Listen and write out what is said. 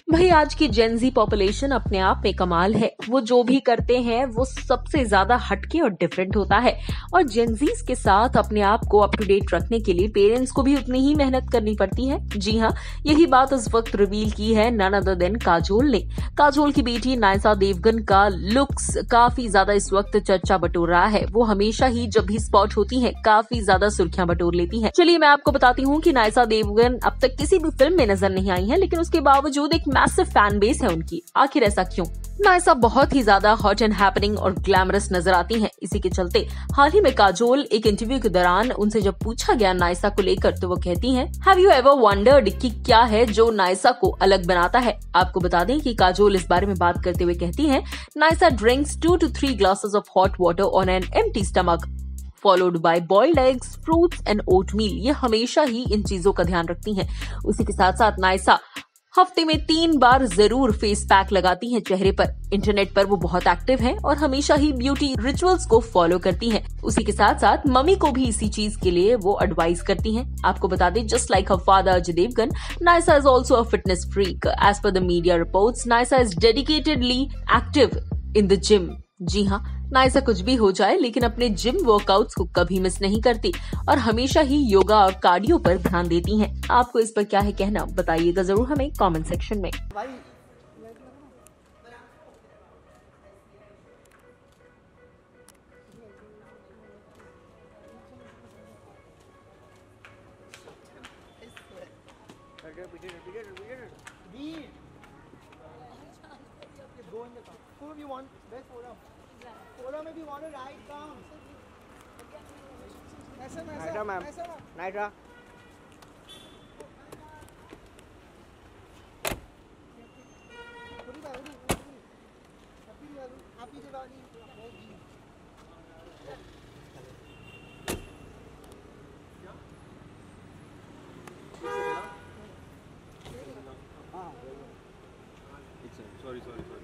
भाई आज की जेनजी पॉपुलेशन अपने आप में कमाल है। वो जो भी करते हैं वो सबसे ज्यादा हटके और डिफरेंट होता है। और जेनजीज के साथ अपने आप को अप टू डेट रखने के लिए पेरेंट्स को भी उतनी ही मेहनत करनी पड़ती है। जी हाँ, यही बात इस वक्त रिवील की है नन अदर देन काजोल ने। काजोल की बेटी नायसा देवगन का लुक्स काफी ज्यादा इस वक्त चर्चा बटोर रहा है। वो हमेशा ही जब भी स्पॉट होती है काफी ज्यादा सुर्खियां बटोर लेती है। चलिए मैं आपको बताती हूँ कि नायसा देवगन अब तक किसी भी फिल्म में नजर नहीं आई है, लेकिन उसके बावजूद एक मैसिव फैन बेस है उनकी। आखिर ऐसा क्यों? नायसा बहुत ही ज्यादा हॉट एंड हैपनिंग और ग्लैमरस नजर आती हैं। इसी के चलते हाल ही में काजोल एक इंटरव्यू के दौरान उनसे जब पूछा गया नायसा को लेकर, तो वो कहती हैं, हैव यू एवर वंडर्ड कि क्या है जो नायसा को अलग बनाता है? आपको बता दें कि काजोल इस बारे में बात करते हुए कहती हैं, Nysa drinks 2 to 3 glasses of hot water on an empty stomach followed by boiled eggs, fruits and oatmeal। ये हमेशा ही इन चीजों का ध्यान रखती हैं। उसी के साथ साथ नायसा हफ्ते में 3 बार जरूर फेस पैक लगाती हैं चेहरे पर। इंटरनेट पर वो बहुत एक्टिव हैं और हमेशा ही ब्यूटी रिचुअल्स को फॉलो करती हैं। उसी के साथ साथ मम्मी को भी इसी चीज के लिए वो एडवाइस करती हैं। आपको बता दें, जस्ट लाइक हर father Ajay Devgn, Nysa is also a fitness freak. As per the media reports, Nysa is dedicatedly active in the gym. जी हाँ, नायसा कुछ भी हो जाए लेकिन अपने जिम वर्कआउट्स को कभी मिस नहीं करती और हमेशा ही योगा और कार्डियो पर ध्यान देती हैं। आपको इस पर क्या है कहना, बताइएगा जरूर हमें कमेंट सेक्शन में। Go in the car. Who do you want? Best forum. Forum if you want to ride, come. Naitra, ma'am. Naitra. Happy Diwali. sorry